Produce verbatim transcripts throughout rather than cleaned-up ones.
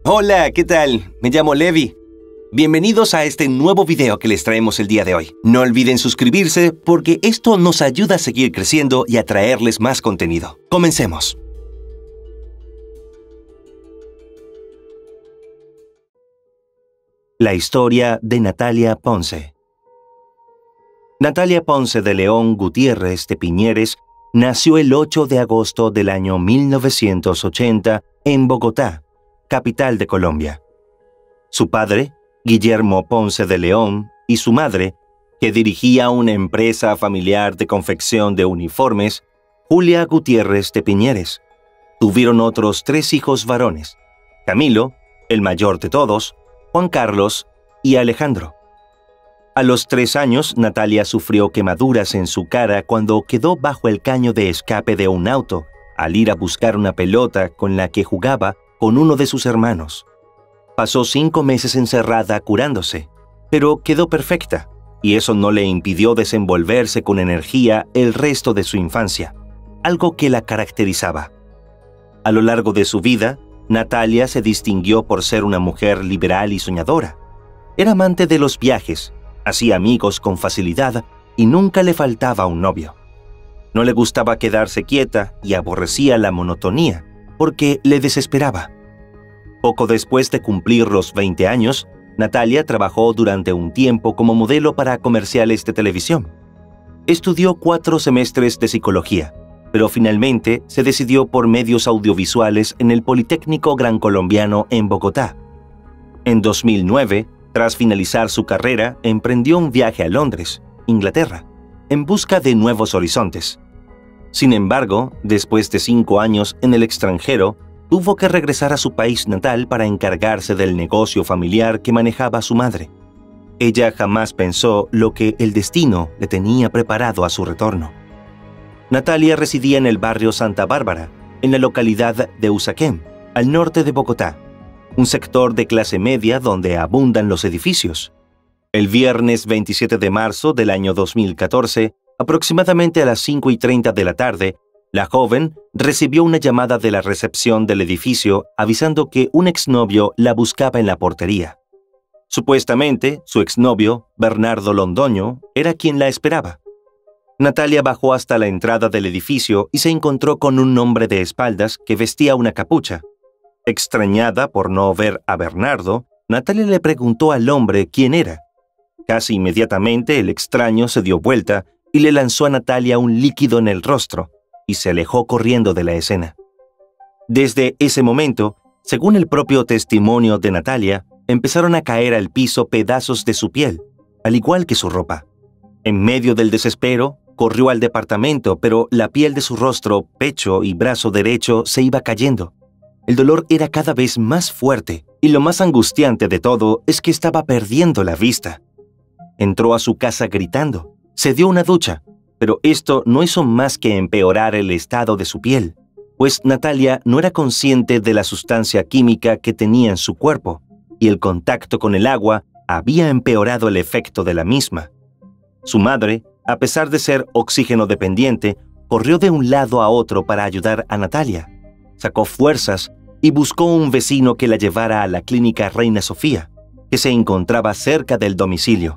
Hola, ¿qué tal? Me llamo Levi. Bienvenidos a este nuevo video que les traemos el día de hoy. No olviden suscribirse porque esto nos ayuda a seguir creciendo y a traerles más contenido. Comencemos. La historia de Natalia Ponce. Natalia Ponce de León Gutiérrez de Piñeres nació el ocho de agosto del año mil novecientos ochenta en Bogotá, capital de Colombia. Su padre, Guillermo Ponce de León, y su madre, que dirigía una empresa familiar de confección de uniformes, Julia Gutiérrez de Piñeres. Tuvieron otros tres hijos varones: Camilo, el mayor de todos, Juan Carlos y Alejandro. A los tres años, Natalia sufrió quemaduras en su cara cuando quedó bajo el caño de escape de un auto al ir a buscar una pelota con la que jugaba con uno de sus hermanos. Pasó cinco meses encerrada curándose, pero quedó perfecta, y eso no le impidió desenvolverse con energía el resto de su infancia, algo que la caracterizaba. A lo largo de su vida, Natalia se distinguió por ser una mujer liberal y soñadora. Era amante de los viajes, hacía amigos con facilidad y nunca le faltaba un novio. No le gustaba quedarse quieta y aborrecía la monotonía, porque le desesperaba. Poco después de cumplir los veinte años, Natalia trabajó durante un tiempo como modelo para comerciales de televisión. Estudió cuatro semestres de psicología, pero finalmente se decidió por medios audiovisuales en el Politécnico Gran Colombiano en Bogotá. En dos mil nueve, tras finalizar su carrera, emprendió un viaje a Londres, Inglaterra, en busca de nuevos horizontes. Sin embargo, después de cinco años en el extranjero, tuvo que regresar a su país natal para encargarse del negocio familiar que manejaba su madre. Ella jamás pensó lo que el destino le tenía preparado a su retorno. Natalia residía en el barrio Santa Bárbara, en la localidad de Usaquén, al norte de Bogotá, un sector de clase media donde abundan los edificios. El viernes veintisiete de marzo del año dos mil catorce, aproximadamente a las cinco y treinta de la tarde, la joven recibió una llamada de la recepción del edificio avisando que un exnovio la buscaba en la portería. Supuestamente, su exnovio, Bernardo Londoño, era quien la esperaba. Natalia bajó hasta la entrada del edificio y se encontró con un hombre de espaldas que vestía una capucha. Extrañada por no ver a Bernardo, Natalia le preguntó al hombre quién era. Casi inmediatamente el extraño se dio vuelta y le lanzó a Natalia un líquido en el rostro, y se alejó corriendo de la escena. Desde ese momento, según el propio testimonio de Natalia, empezaron a caer al piso pedazos de su piel, al igual que su ropa. En medio del desespero, corrió al departamento, pero la piel de su rostro, pecho y brazo derecho se iba cayendo. El dolor era cada vez más fuerte, y lo más angustiante de todo es que estaba perdiendo la vista. Entró a su casa gritando, se dio una ducha, pero esto no hizo más que empeorar el estado de su piel, pues Natalia no era consciente de la sustancia química que tenía en su cuerpo, y el contacto con el agua había empeorado el efecto de la misma. Su madre, a pesar de ser oxígeno dependiente, corrió de un lado a otro para ayudar a Natalia. Sacó fuerzas y buscó un vecino que la llevara a la clínica Reina Sofía, que se encontraba cerca del domicilio.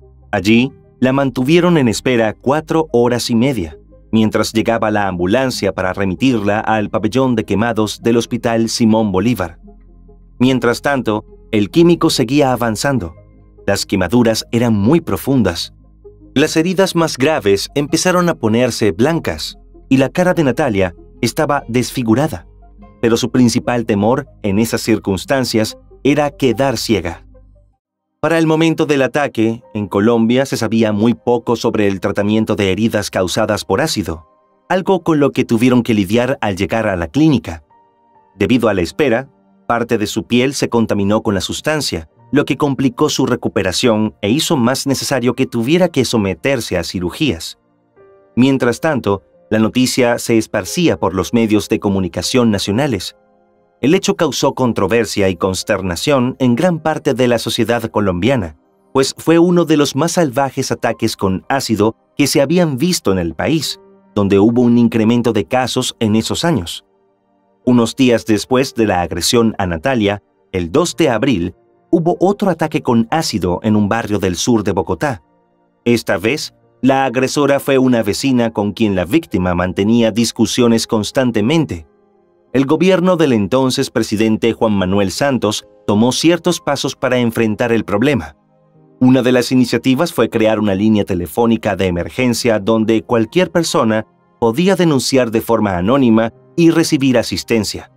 Allí, la mantuvieron en espera cuatro horas y media, mientras llegaba la ambulancia para remitirla al pabellón de quemados del Hospital Simón Bolívar. Mientras tanto, el químico seguía avanzando. Las quemaduras eran muy profundas. Las heridas más graves empezaron a ponerse blancas, y la cara de Natalia estaba desfigurada. Pero su principal temor en esas circunstancias era quedar ciega. Para el momento del ataque, en Colombia se sabía muy poco sobre el tratamiento de heridas causadas por ácido, algo con lo que tuvieron que lidiar al llegar a la clínica. Debido a la espera, parte de su piel se contaminó con la sustancia, lo que complicó su recuperación e hizo más necesario que tuviera que someterse a cirugías. Mientras tanto, la noticia se esparcía por los medios de comunicación nacionales. El hecho causó controversia y consternación en gran parte de la sociedad colombiana, pues fue uno de los más salvajes ataques con ácido que se habían visto en el país, donde hubo un incremento de casos en esos años. Unos días después de la agresión a Natalia, el dos de abril, hubo otro ataque con ácido en un barrio del sur de Bogotá. Esta vez, la agresora fue una vecina con quien la víctima mantenía discusiones constantemente. El gobierno del entonces presidente Juan Manuel Santos tomó ciertos pasos para enfrentar el problema. Una de las iniciativas fue crear una línea telefónica de emergencia donde cualquier persona podía denunciar de forma anónima y recibir asistencia.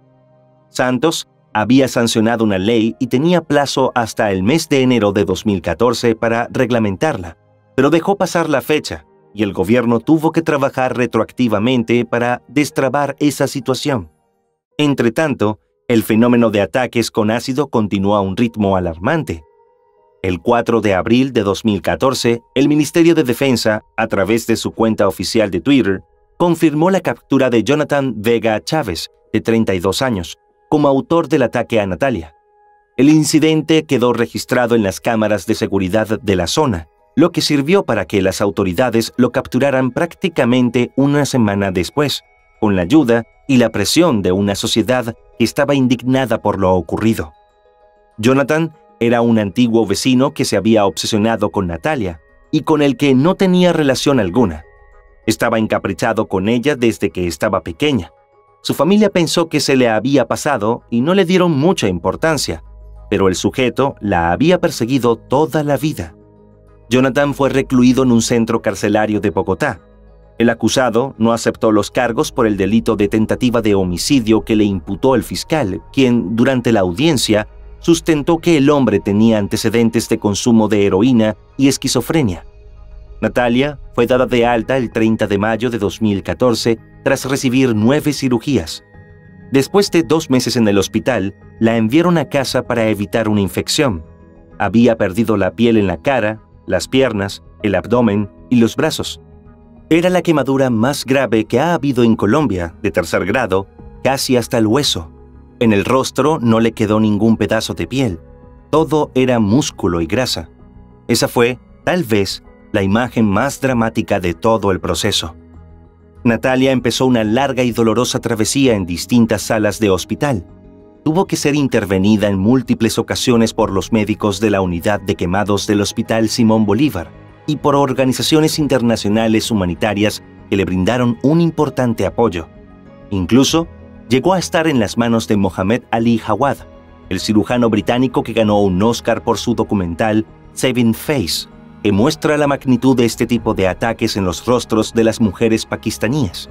Santos había sancionado una ley y tenía plazo hasta el mes de enero de dos mil catorce para reglamentarla, pero dejó pasar la fecha y el gobierno tuvo que trabajar retroactivamente para destrabar esa situación. Entretanto, el fenómeno de ataques con ácido continuó a un ritmo alarmante. El cuatro de abril de dos mil catorce, el Ministerio de Defensa, a través de su cuenta oficial de Twitter, confirmó la captura de Jonathan Vega Chávez, de treinta y dos años, como autor del ataque a Natalia. El incidente quedó registrado en las cámaras de seguridad de la zona, lo que sirvió para que las autoridades lo capturaran prácticamente una semana después, con la ayuda y la presión de una sociedad que estaba indignada por lo ocurrido. Jonathan era un antiguo vecino que se había obsesionado con Natalia y con el que no tenía relación alguna. Estaba encaprichado con ella desde que estaba pequeña. Su familia pensó que se le había pasado y no le dieron mucha importancia, pero el sujeto la había perseguido toda la vida. Jonathan fue recluido en un centro carcelario de Bogotá. El acusado no aceptó los cargos por el delito de tentativa de homicidio que le imputó el fiscal, quien, durante la audiencia, sustentó que el hombre tenía antecedentes de consumo de heroína y esquizofrenia. Natalia fue dada de alta el treinta de mayo de dos mil catorce tras recibir nueve cirugías. Después de dos meses en el hospital, la enviaron a casa para evitar una infección. Había perdido la piel en la cara, las piernas, el abdomen y los brazos. Era la quemadura más grave que ha habido en Colombia, de tercer grado, casi hasta el hueso. En el rostro no le quedó ningún pedazo de piel. Todo era músculo y grasa. Esa fue, tal vez, la imagen más dramática de todo el proceso. Natalia empezó una larga y dolorosa travesía en distintas salas de hospital. Tuvo que ser intervenida en múltiples ocasiones por los médicos de la unidad de quemados del Hospital Simón Bolívar y por organizaciones internacionales humanitarias que le brindaron un importante apoyo. Incluso, llegó a estar en las manos de Mohamed Ali Jawad, el cirujano británico que ganó un Oscar por su documental Saving Face, que muestra la magnitud de este tipo de ataques en los rostros de las mujeres pakistaníes.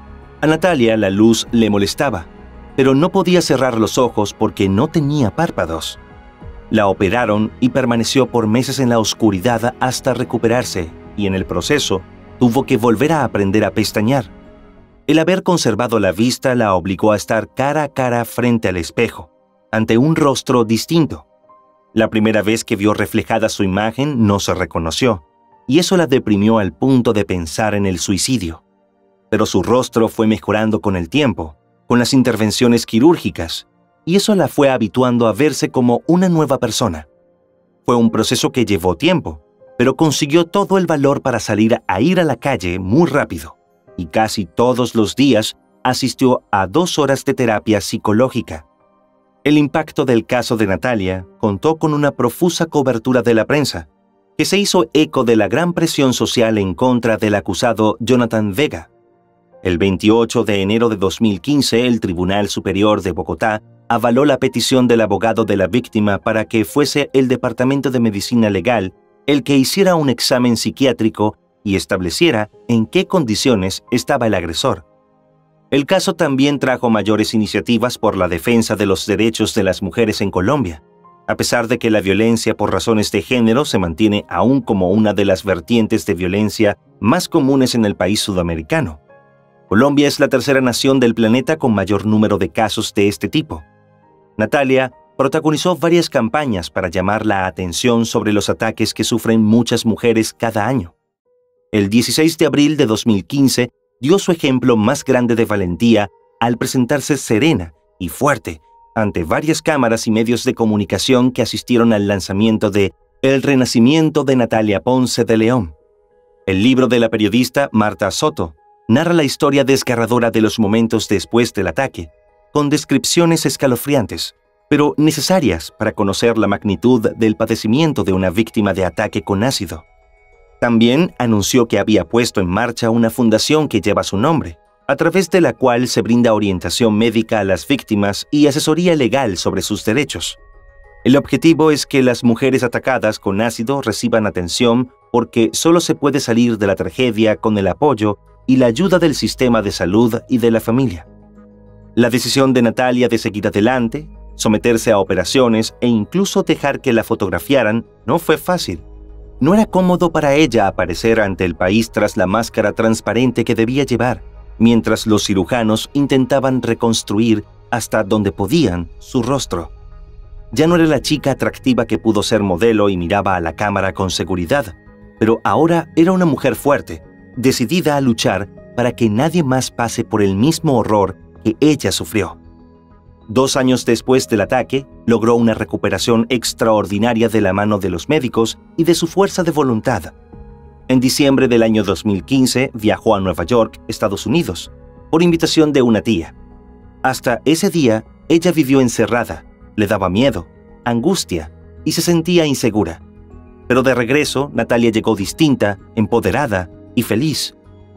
A Natalia la luz le molestaba, pero no podía cerrar los ojos porque no tenía párpados. La operaron y permaneció por meses en la oscuridad hasta recuperarse, y en el proceso tuvo que volver a aprender a pestañear. El haber conservado la vista la obligó a estar cara a cara frente al espejo, ante un rostro distinto. La primera vez que vio reflejada su imagen no se reconoció, y eso la deprimió al punto de pensar en el suicidio. Pero su rostro fue mejorando con el tiempo, con las intervenciones quirúrgicas, y eso la fue habituando a verse como una nueva persona. Fue un proceso que llevó tiempo, pero consiguió todo el valor para salir a ir a la calle muy rápido, y casi todos los días asistió a dos horas de terapia psicológica. El impacto del caso de Natalia contó con una profusa cobertura de la prensa, que se hizo eco de la gran presión social en contra del acusado Jonathan Vega. El veintiocho de enero de dos mil quince, el Tribunal Superior de Bogotá avaló la petición del abogado de la víctima para que fuese el Departamento de Medicina Legal el que hiciera un examen psiquiátrico y estableciera en qué condiciones estaba el agresor. El caso también trajo mayores iniciativas por la defensa de los derechos de las mujeres en Colombia, a pesar de que la violencia por razones de género se mantiene aún como una de las vertientes de violencia más comunes en el país sudamericano. Colombia es la tercera nación del planeta con mayor número de casos de este tipo. Natalia protagonizó varias campañas para llamar la atención sobre los ataques que sufren muchas mujeres cada año. El dieciséis de abril de dos mil quince dio su ejemplo más grande de valentía al presentarse serena y fuerte ante varias cámaras y medios de comunicación que asistieron al lanzamiento de El Renacimiento de Natalia Ponce de León. El libro de la periodista Marta Soto narra la historia desgarradora de los momentos después del ataque, con descripciones escalofriantes. pero necesarias para conocer la magnitud del padecimiento de una víctima de ataque con ácido. También anunció que había puesto en marcha una fundación que lleva su nombre, a través de la cual se brinda orientación médica a las víctimas y asesoría legal sobre sus derechos. El objetivo es que las mujeres atacadas con ácido reciban atención porque solo se puede salir de la tragedia con el apoyo y la ayuda del sistema de salud y de la familia. La decisión de Natalia de seguir adelante, someterse a operaciones e incluso dejar que la fotografiaran no fue fácil. No era cómodo para ella aparecer ante el país tras la máscara transparente que debía llevar, mientras los cirujanos intentaban reconstruir hasta donde podían su rostro. Ya no era la chica atractiva que pudo ser modelo y miraba a la cámara con seguridad, pero ahora era una mujer fuerte, decidida a luchar para que nadie más pase por el mismo horror que ella sufrió. Dos años después del ataque, logró una recuperación extraordinaria de la mano de los médicos y de su fuerza de voluntad. En diciembre del año dos mil quince viajó a Nueva York, Estados Unidos, por invitación de una tía. Hasta ese día, ella vivió encerrada, le daba miedo, angustia y se sentía insegura. Pero de regreso, Natalia llegó distinta, empoderada y feliz.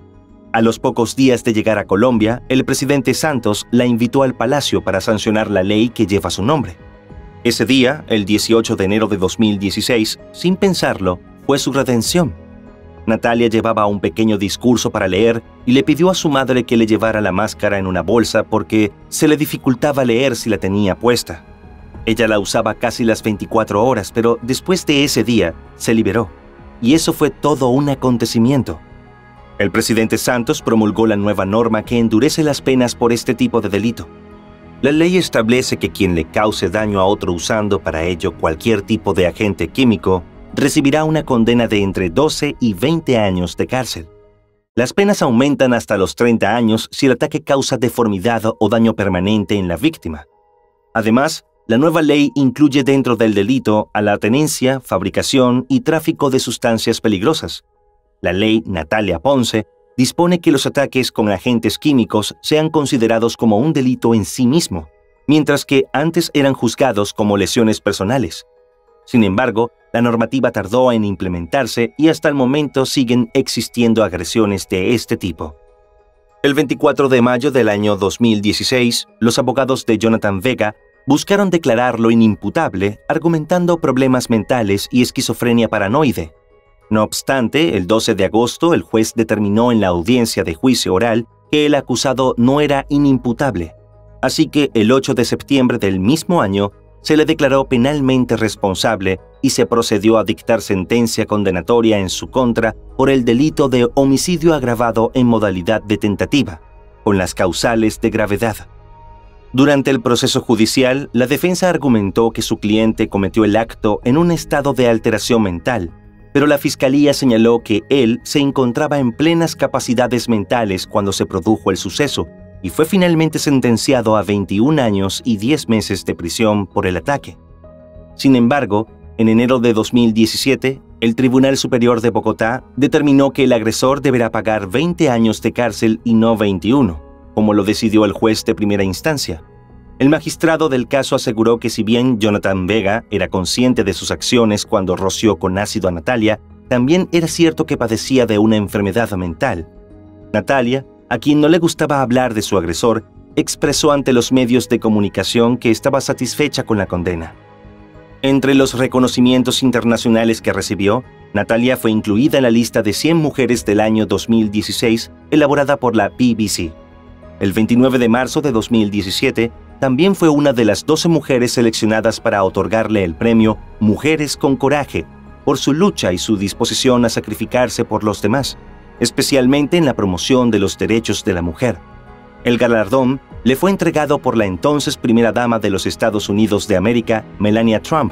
A los pocos días de llegar a Colombia, el presidente Santos la invitó al palacio para sancionar la ley que lleva su nombre. Ese día, el dieciocho de enero de dos mil dieciséis, sin pensarlo, fue su redención. Natalia llevaba un pequeño discurso para leer y le pidió a su madre que le llevara la máscara en una bolsa porque se le dificultaba leer si la tenía puesta. Ella la usaba casi las veinticuatro horas, pero después de ese día se liberó, y eso fue todo un acontecimiento. El presidente Santos promulgó la nueva norma que endurece las penas por este tipo de delito. La ley establece que quien le cause daño a otro usando para ello cualquier tipo de agente químico recibirá una condena de entre doce y veinte años de cárcel. Las penas aumentan hasta los treinta años si el ataque causa deformidad o daño permanente en la víctima. Además, la nueva ley incluye dentro del delito a la tenencia, fabricación y tráfico de sustancias peligrosas. La ley Natalia Ponce dispone que los ataques con agentes químicos sean considerados como un delito en sí mismo, mientras que antes eran juzgados como lesiones personales. Sin embargo, la normativa tardó en implementarse y hasta el momento siguen existiendo agresiones de este tipo. El veinticuatro de mayo del año dos mil dieciséis, los abogados de Jonathan Vega buscaron declararlo inimputable, argumentando problemas mentales y esquizofrenia paranoide. No obstante, el doce de agosto el juez determinó en la audiencia de juicio oral que el acusado no era inimputable, así que el ocho de septiembre del mismo año se le declaró penalmente responsable y se procedió a dictar sentencia condenatoria en su contra por el delito de homicidio agravado en modalidad de tentativa, con las causales de gravedad. Durante el proceso judicial, la defensa argumentó que su cliente cometió el acto en un estado de alteración mental, pero la fiscalía señaló que él se encontraba en plenas capacidades mentales cuando se produjo el suceso y fue finalmente sentenciado a veintiún años y diez meses de prisión por el ataque. Sin embargo, en enero de dos mil diecisiete, el Tribunal Superior de Bogotá determinó que el agresor deberá pagar veinte años de cárcel y no veintiuno, como lo decidió el juez de primera instancia. El magistrado del caso aseguró que si bien Jonathan Vega era consciente de sus acciones cuando roció con ácido a Natalia, también era cierto que padecía de una enfermedad mental. Natalia, a quien no le gustaba hablar de su agresor, expresó ante los medios de comunicación que estaba satisfecha con la condena. Entre los reconocimientos internacionales que recibió, Natalia fue incluida en la lista de cien mujeres del año dos mil dieciséis, elaborada por la B B C. El veintinueve de marzo de dos mil diecisiete, también fue una de las doce mujeres seleccionadas para otorgarle el premio Mujeres con Coraje, por su lucha y su disposición a sacrificarse por los demás, especialmente en la promoción de los derechos de la mujer. El galardón le fue entregado por la entonces primera dama de los Estados Unidos de América, Melania Trump.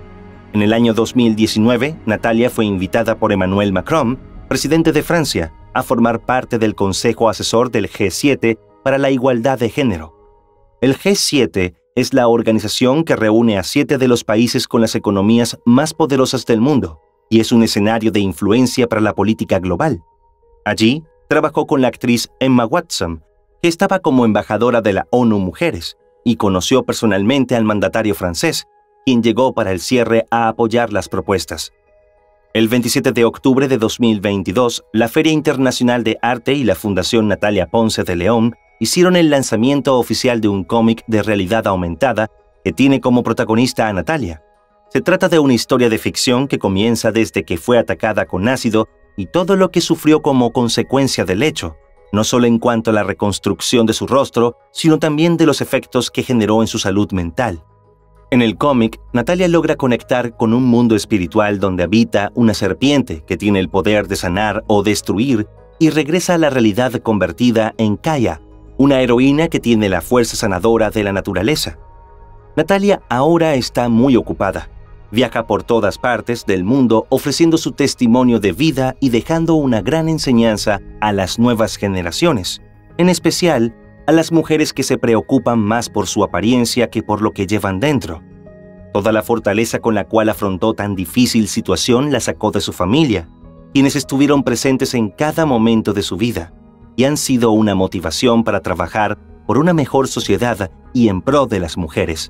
En el año dos mil diecinueve, Natalia fue invitada por Emmanuel Macron, presidente de Francia, a formar parte del Consejo Asesor del G siete para la Igualdad de Género. El G siete es la organización que reúne a siete de los países con las economías más poderosas del mundo y es un escenario de influencia para la política global. Allí, trabajó con la actriz Emma Watson, que estaba como embajadora de la ONU Mujeres, y conoció personalmente al mandatario francés, quien llegó para el cierre a apoyar las propuestas. El veintisiete de octubre de dos mil veintidós, la Feria Internacional de Arte y la Fundación Natalia Ponce de León hicieron el lanzamiento oficial de un cómic de realidad aumentada que tiene como protagonista a Natalia. Se trata de una historia de ficción que comienza desde que fue atacada con ácido y todo lo que sufrió como consecuencia del hecho, no solo en cuanto a la reconstrucción de su rostro, sino también de los efectos que generó en su salud mental. En el cómic, Natalia logra conectar con un mundo espiritual donde habita una serpiente que tiene el poder de sanar o destruir y regresa a la realidad convertida en Kaya, una heroína que tiene la fuerza sanadora de la naturaleza. Natalia ahora está muy ocupada. Viaja por todas partes del mundo ofreciendo su testimonio de vida y dejando una gran enseñanza a las nuevas generaciones, en especial a las mujeres que se preocupan más por su apariencia que por lo que llevan dentro. Toda la fortaleza con la cual afrontó tan difícil situación la sacó de su familia, quienes estuvieron presentes en cada momento de su vida y han sido una motivación para trabajar por una mejor sociedad y en pro de las mujeres.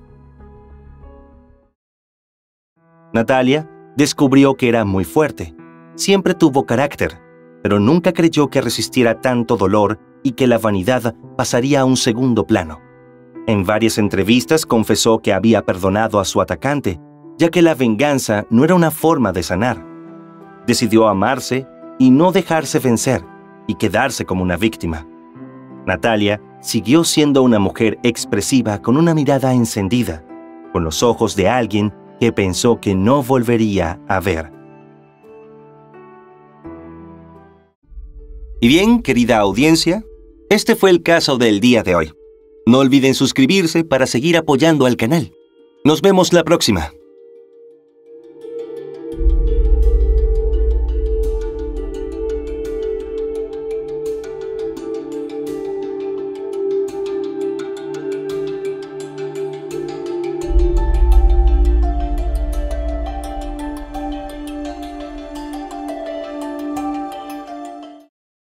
Natalia descubrió que era muy fuerte. Siempre tuvo carácter, pero nunca creyó que resistiera tanto dolor y que la vanidad pasaría a un segundo plano. En varias entrevistas confesó que había perdonado a su atacante, ya que la venganza no era una forma de sanar. Decidió amarse y no dejarse vencer, y quedarse como una víctima. Natalia siguió siendo una mujer expresiva con una mirada encendida, con los ojos de alguien que pensó que no volvería a ver. Y bien, querida audiencia, este fue el caso del día de hoy. No olviden suscribirse para seguir apoyando al canal. Nos vemos la próxima.